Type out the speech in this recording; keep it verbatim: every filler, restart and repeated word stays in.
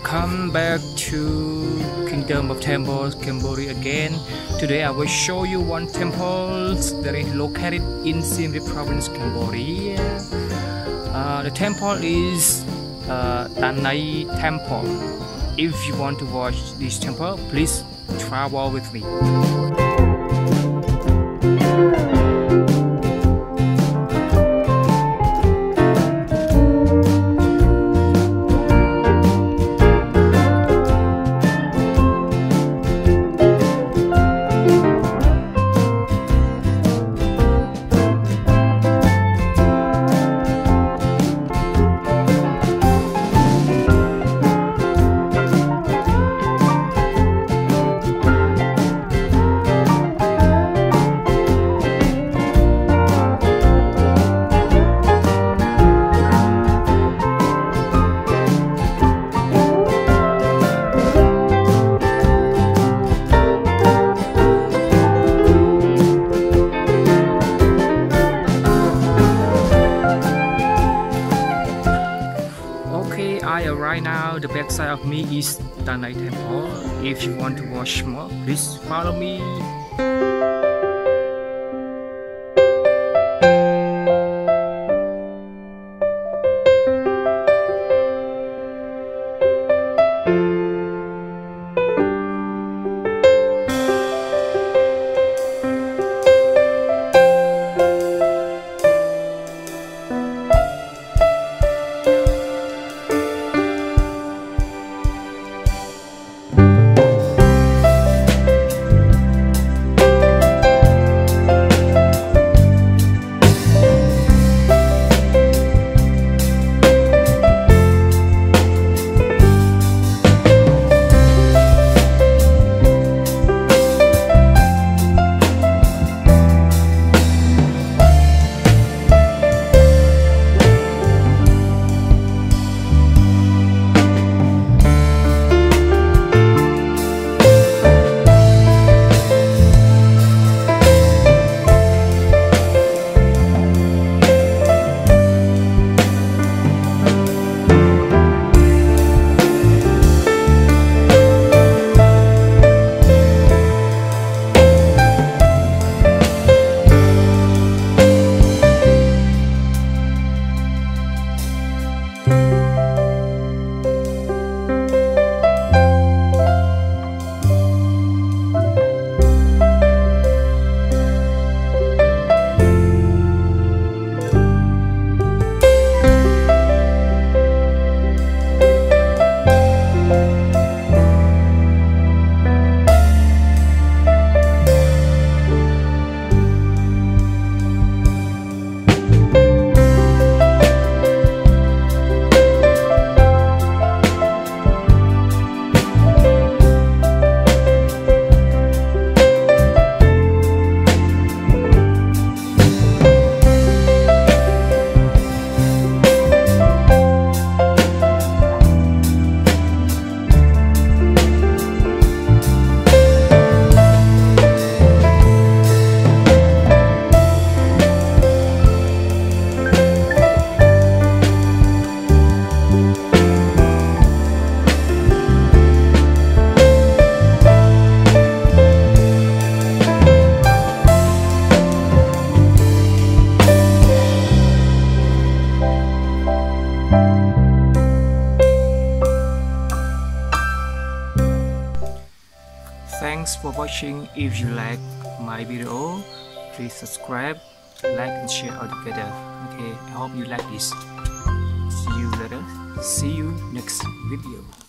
Welcome back to Kingdom of Temples, Cambodia again. Today I will show you one temple that is located in Siem province, Cambodia. Uh, the temple is uh, Nei Temple. If you want to watch this temple, please travel with me. Right now, the back side of me is the Nei Temple. If you want to watch more, please follow me. Thanks for watching. If you like my video, please subscribe, like and share all together. Okay, I hope you like this. See you later. See you next video.